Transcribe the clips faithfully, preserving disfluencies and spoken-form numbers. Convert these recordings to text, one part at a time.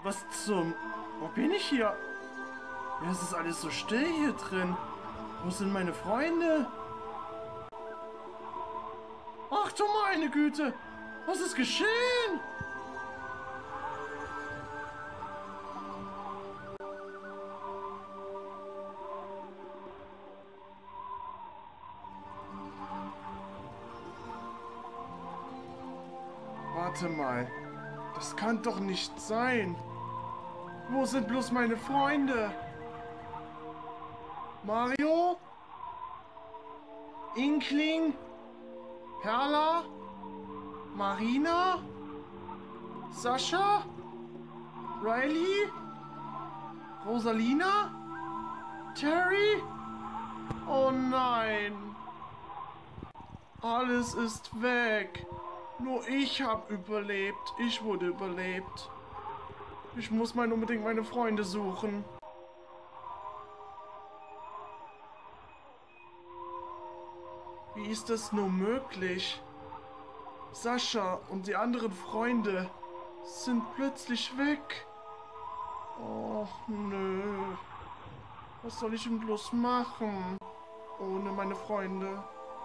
Was zum... Wo bin ich hier? Ja, es ist alles so still hier drin. Wo sind meine Freunde? Ach du meine Güte! Was ist geschehen? Warte mal. Das kann doch nicht sein. Wo sind bloß meine Freunde? Mario? Inkling? Perla? Marina? Sascha? Riley? Rosalina? Terry? Oh nein! Alles ist weg. Nur ich habe überlebt. Ich wurde überlebt. Ich muss mal unbedingt meine Freunde suchen. Wie ist das nur möglich? Sascha und die anderen Freunde sind plötzlich weg. Oh, nö. Was soll ich denn bloß machen ohne meine Freunde?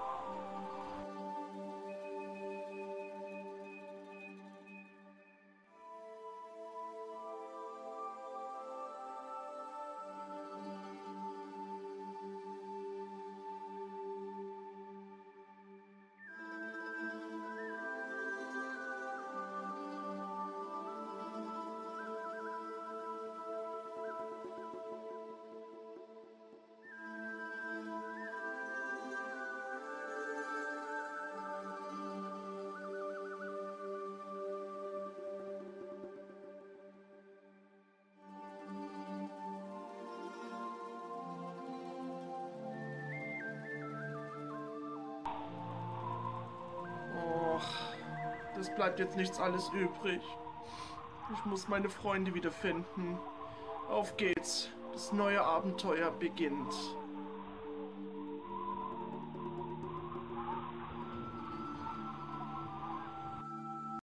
Es bleibt jetzt nichts alles übrig. Ich muss meine Freunde wiederfinden. Auf geht's. Das neue Abenteuer beginnt.